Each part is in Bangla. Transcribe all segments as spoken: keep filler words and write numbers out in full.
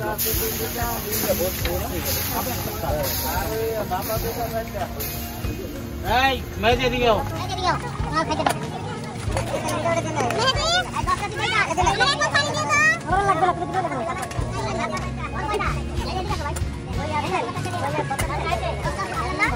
এই মেজে দিও মেজে দিও না খাইতে দাও মেজে এই দশটা দিতে না মেজে তো পানি দিও তো ভালো লাগবে লাগবে দিও না ওইটা এই দিটা ভাই ওই আর এই ওই বক্তা খাইতে না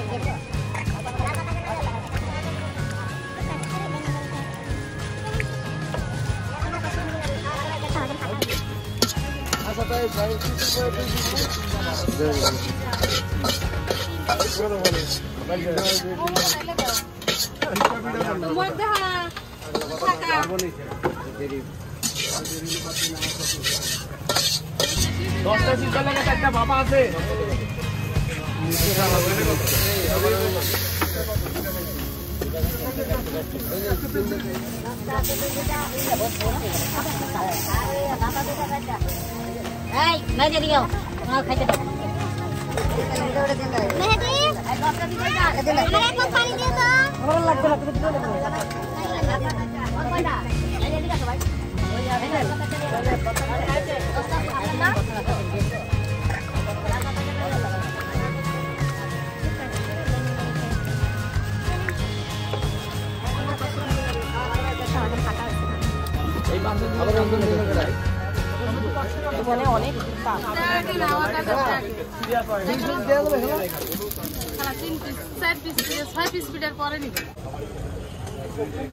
আচ্ছা তাই ভাই কিছু করে দিই বড় বড় দশটা চিন্তা লাগে একটা বাবা আছে এই মেজে দিও না খাইতে দাও মেহেদি এই দশটা দিতে না আরে এক মগ পানি দিও তো ভালো লাগবে লাগবে দিও না ওই কয়টা এই দিটা ভাই ওই আর এই দশটা না এই বান্ধব আবার বান্ধব নিয়ে গেলাই মানে অনেক কাজ তিন পিস চার পিস ছয় পিস পিটার পরে নিবে।